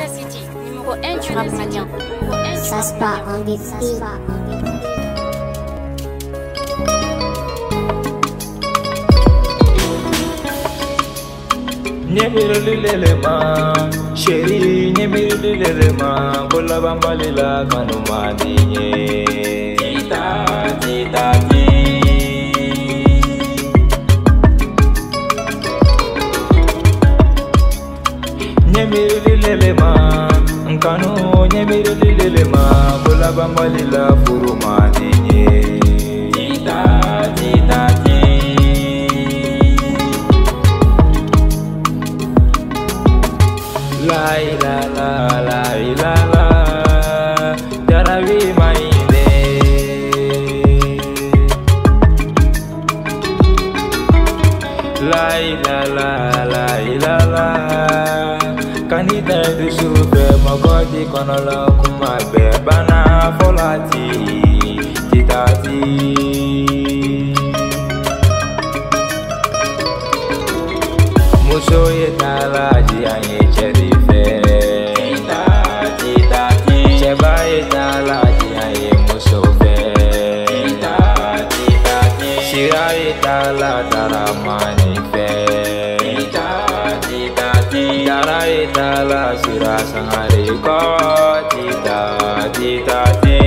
City, numéro 1 du rap malien. Ça se passe en défi. Nyemirulilelema, chéri, nyemirulilelema, bola bambalila kanuma dinye. Tita, tita, ti. Nyemirulilelema, nkanu nyemirulilelema, bola bambalila furuma dinye. Tita, tita, ti. La la la la la, Jarabi maine. La la la la, kanita du sube magodi konola kumabe bana folati titati. Muso yetala jianye cherife. Tita tita ti. Cheba yetala jianye muso fe. Tita tita ti. Shira yetala taramani fe. Tita tita ti. Dara yetala sira sangare ko. Tita tita ti.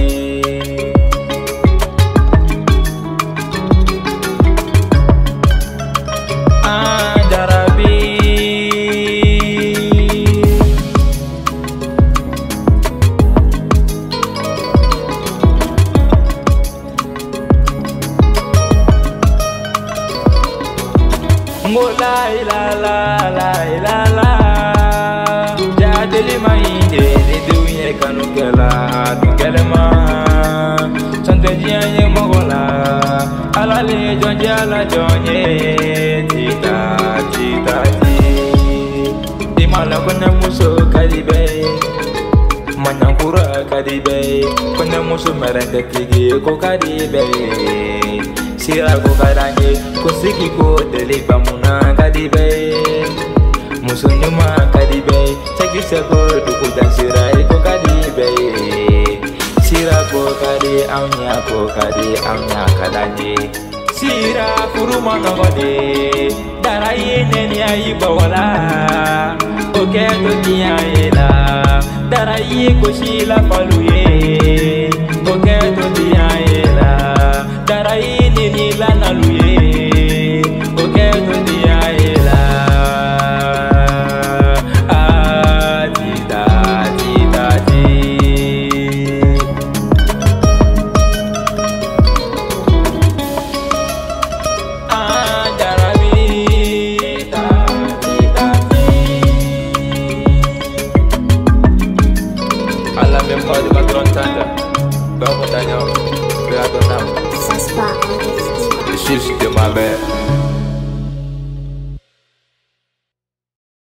La la la la la, jadeli mainde ni duye kanukela dukelema, santejianye mogola, alale jonje ala jonye, tita tita ti, di mala kone muso kadibe, manyankura kadibe, kone muso merende tigi ko kadibe. Sira ko kadanye, kusiki ko deli bamuna kadibe. Musunyuma kadibe, seki seko duku dan sira ko kadibe. Sira ko kadi amnya kadanye. Sira furuma nogode, daraye neni ayi bawala. Oke to diayela, daraye ko shila faluye. Oke to diayela, daraye ni lana luye, oke to diayela. Ah, tita, tita, ti. Ah, Jarabi, tita, tita, ti. À la mémoire de ma grande tante, Bernard Montagnon, Père Adonam. Ça se passe en défi. Le fils de ma mère.